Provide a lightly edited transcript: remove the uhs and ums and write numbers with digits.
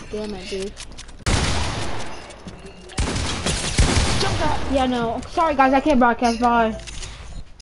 Damn it, dude. Yeah, no. Sorry, guys. I can't broadcast. Bye.